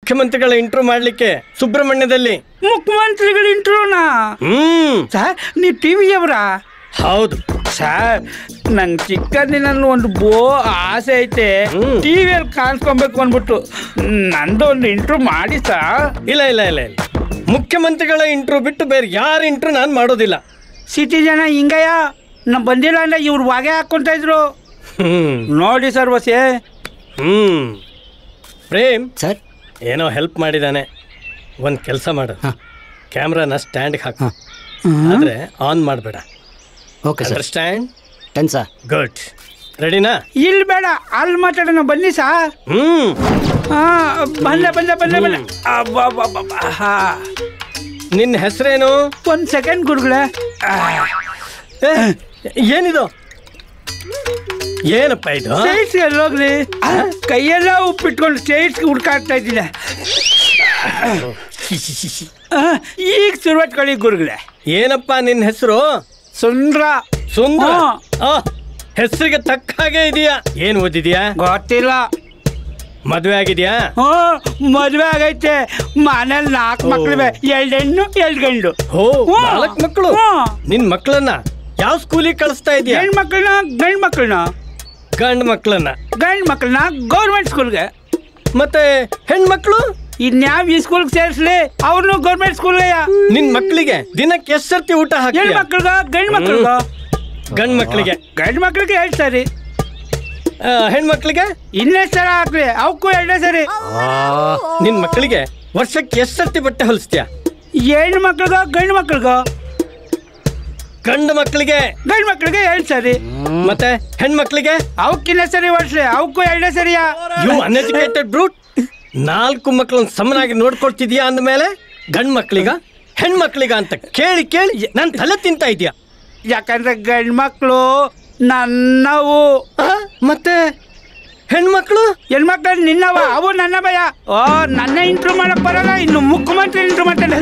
ಮುಖ್ಯಮಂತ್ರಿಗಳ ಇಂಟ್ರೂ ಮಾಡ್ಲಿಕ್ಕೆ ಸುಬ್ರಹ್ಮಣ್ಯದಲ್ಲಿ. ಮುಖ್ಯಮಂತ್ರಿಗಳ ಇಂಟ್ರೂನಾ? ಸರ್ ನೀವು ಟಿವಿಯವರಾ? ಹೌದು ಸರ್, ನಂಗೆ ಚಿಕ್ಕಂದಿನಲ್ಲಿ ಒಂದು ಆಸೆ ಐತೆ, ಟಿವಿಯಲ್ಲಿ ಕಾಣಿಸ್ಕೊಬೇಕು ಅಂದ್ಬಿಟ್ಟು. ನಂದು ಒಂದು ಇಂಟ್ರೂ ಮಾಡಿ ಸರ್. ಇಲ್ಲ ಇಲ್ಲ ಇಲ್ಲ ಇಲ್ಲ, ಮುಖ್ಯಮಂತ್ರಿಗಳ ಇಂಟ್ರೂ ಬಿಟ್ಟು ಬೇರೆ ಯಾರ ಇಂಟ್ರೂ ನಾನು ಮಾಡೋದಿಲ್ಲ. ಸಿಟಿ ಜನ ಹಿಂಗಯ್ಯ, ನಮ್ ಬಂದಿಲ್ಲ ಅಂದ್ರೆ ಇವ್ರು ವಾಗೆ ಹಾಕೊಂತ ಇದ್ರು. ನೋಡಿ ಸರ್ ವಸೆ. ಪ್ರೇಮ್ ಸರ್, ಏನೋ ಹೆಲ್ಪ್ ಮಾಡಿದ್ದಾನೆ. ಒಂದು ಕೆಲಸ ಮಾಡು, ಕ್ಯಾಮ್ರಾನ ಸ್ಟ್ಯಾಂಡ್ಗೆ ಹಾಕು, ಆದರೆ ಆನ್ ಮಾಡಬೇಡ. Okay sir. Stand ten sir. Good. ರೆಡಿನಾ? ಇಲ್ಲಿ ಬೇಡ, ಅಲ್ಲಿ ಮಾತಾಡೋಣ ಬನ್ನಿ ಸರ್. ಬಂದೆ ಬಂದೆ ಬಂದೆ ಬಂದೆ. ನಿನ್ನ ಹೆಸರೇನು? ಒಂದು ಸೆಕೆಂಡ್ ಗುರುಗಳೇ. ಏನಿದು? ಏನಪ್ಪ ಇದು? ಸ್ಟೇಟ್ಸ್ ಎಲ್ಲೋಗ್ಲಿ, ಕೈಯೆಲ್ಲ ಉಪ್ಪಿಟ್ಕೊಂಡು ಸ್ಟೇಟ್ಸ್ಗೆ ಹುಡ್ಕಾಡ್ತಾ ಇದ್ದೀನಿ. ಈಗ ಶುರುವಾಟ್ಕೊಳ್ಳಿ ಗುರುಗಳೇ. ಏನಪ್ಪ ನಿನ್ನ ಹೆಸರು? ಸುಂದ್ರ. ಸುಂದ್ರ? ಹೆಸರಿಗೆ ತಕ್ಕ ಹಾಗೆ ಇದೆಯಾ? ಏನು ಓದಿದ್ಯಾ? ಗೊತ್ತಿಲ್ಲ. ಮದುವೆ ಆಗಿದ್ಯಾ? ಮದುವೆ ಆಗೈತೆ. ಮನೇಲಿ 4 ಮಕ್ಳಿವೆ, 2 ಹೆಣ್ಣು 2 ಗಂಡು. 4 ಮಕ್ಕಳು? ನಿನ್ ಮಕ್ಕಳನ್ನ ಯಾವ ಸ್ಕೂಲಿಗೆ ಕಳಿಸ್ತಾ ಇದೀಯಾ? ಹೆಣ್ಮಕ್ಳನ್ನ ಗಂಡು ಮಕ್ಕಳನ್ನ? ಗಂಡು ಮಕ್ಕಳನ್ನ. ಗಂಡು ಮಕ್ಕಳನ್ನ ಗೌರ್ಮೆಂಟ್ ಸ್ಕೂಲ್ಗೆ. ಮತ್ತೆ ಹೆಣ್ಮಕ್ಳು ಇನ್ಯಾವ ಈ ಸ್ಕೂಲ್ಗೆ ಸೇರಿಸ್ಲಿ? ಅವ್ರನ್ನು ಗೌರ್ಮೆಂಟ್ ಸ್ಕೂಲ್ಗೆ. ನಿನ್ ಮಕ್ಳಿಗೆ ದಿನಕ್ಕೆ ಎಷ್ಟು ಸರ್ತಿ ಊಟ ಹಾಕಿ? ಹೆಣ್ಮಕ್ಳಿಗ ಗಂಡು ಮಕ್ಳಿಗ? ಗಂಡು ಮಕ್ಕಳಿಗೆ. ಗಂಡು ಮಕ್ಳಿಗೆ 2 ಸರಿ, ಹೆಣ್ಮಕ್ಳಿಗೆ ಇನ್ನೆಷ್ಟು ಸಲ ಹಾಕ್ಲಿ? ಅವಕ್ಕೂ 2 ಸರಿ. ನಿನ್ ಮಕ್ಕಳಿಗೆ ವರ್ಷಕ್ಕೆ ಎಷ್ಟು ಸರ್ತಿ ಬಟ್ಟೆ ಹೊಲಿಸ್ತೀಯ? ಹೆಣ್ಣು ಮಕ್ಳಿಗ ಗಂಡು ಮಕ್ಳಿಗ? ಗಂಡು ಮಕ್ಕಳಿಗೆ. ಗಂಡು ಮಕ್ಳಿಗೆ 2 ಸರಿ. ಮತ್ತೆ ಹೆಣ್ಮಕ್ಳಿಗೆ? ಅವಕ್ಕಿನ್ನ ಸರಿ ವರ್ಷ, ಅವಕ್ಕೂ 2 ಸರಿಯಾ? You uneducated ಬ್ರೂಟ್. 4 ಮಕ್ಕಳನ್ನ ಸಮನಾಗಿ ನೋಡ್ಕೊಳ್ತಿದ್ಯಾ ಅಂದ್ಮೇಲೆ ಗಂಡು ಮಕ್ಕಳಿಗ ಹೆಣ್ಮಕ್ಳಿಗ ಅಂತ ಕೇಳಿ ಕೇಳಿ ನನ್ ತಲೆ ತಿಂತಾ ಇದೆಯಾ? ಯಾಕಂದ್ರೆ ಗಂಡು ಮಕ್ಕಳು ನನ್ನವು, ಮತ್ತೆ ಹೆಣ್ಮಕ್ಳು ಹೆಣ್ಮಕ್ಳು ನಿನ್ನವ. ಅವು ನನ್ನ ಭಯ. ನನ್ನ ಇಂಟ್ರೂ ಮಾಡಕ್ ಬರಲ್ಲ, ಇನ್ನು ಮುಖ್ಯಮಂತ್ರಿ ಇಂಟ್ರೂ ಮಾಡ್ತಾನೆ.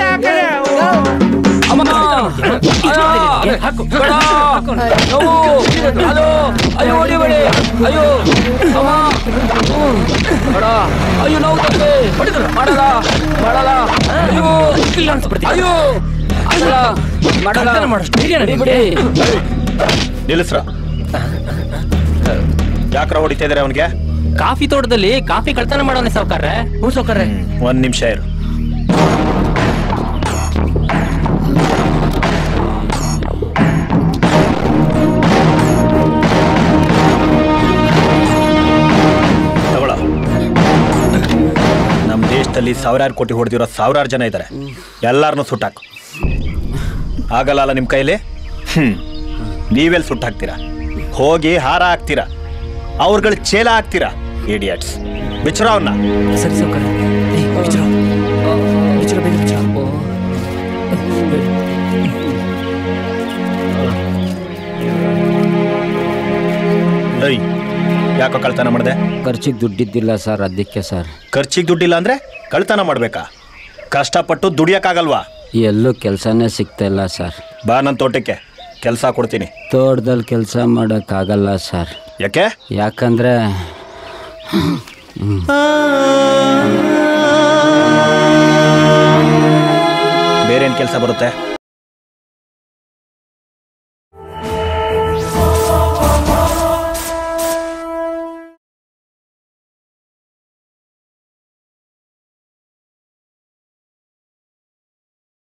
ನಿಲ್ಲಿಸ್ರ. ಯಾಕ್ರ ಹೊಡಿತಾ ಇದಾರೆ ಅವನಿಗೆ? ಕಾಫಿ ತೋಟದಲ್ಲಿ ಕಾಫಿ ಕಳ್ತನ ಮಾಡೋನೆ ಸಾವ್ಕಾರ್ರೆ. ಹ್ಞೂ ಸಾವ್ಕಾರ್ರೆ. 1 ನಿಮಿಷ ಇರು. ತಗೊಳ. ನಮ್ಮ ದೇಶದಲ್ಲಿ 1000 ಕೋಟಿ ಹೊಡೆದಿರೋ 1000 ಜನ ಇದ್ದಾರೆ. ಎಲ್ಲಾರನ್ನೂ ಸುಟ್ಟಾಕು. ಆಗಲ್ಲ ನಿಮ್ಮ ಕೈಲಿ? ನೀವೆಲ್ಲಿ ಸುಟ್ಟು ಹಾಕ್ತೀರಾ? ಹೋಗಿ ಹಾರ ಹಾಕ್ತೀರಾ, ಅವ್ರಗಳ ಚೇಲ ಹಾಕ್ತೀರಾ. ಇಡಿಯಟ್ಸ್. ಬಿಚ್ಚರ ಅವನ್ನ. ಸರಿ ಸಾವ್ಕಾರ್ರೆ. ಯಾಕೋ ಕಳ್ತನ ಮಾಡಿದೆ? ಖರ್ಚಿಗೆ ದುಡ್ಡಿದ್ದಿಲ್ಲ ಸರ್, ಅದಕ್ಕೆ ಸರ್. ಖರ್ಚಿಗೆ ದುಡ್ಡಿಲ್ಲ ಅಂದ್ರೆ ಕಳ್ತನ ಮಾಡ್ಬೇಕಾ? ಕಷ್ಟಪಟ್ಟು ದುಡಿಯಕ್ಕಾಗಲ್ವಾ? ಎಲ್ಲೂ ಕೆಲಸನೇ ಸಿಗ್ತಾ ಇಲ್ಲ ಸರ್. ಬಾ ನನ್ನ ತೋಟಕ್ಕೆ, ಕೆಲಸ ಕೊಡ್ತೀನಿ. ತೋಟದಲ್ಲಿ ಕೆಲಸ ಮಾಡೋಕ್ಕಾಗಲ್ಲ ಸರ್. ಯಾಕೆ? ಯಾಕಂದ್ರೆ ಬೇರೇನು ಕೆಲಸ ಬರುತ್ತೆ?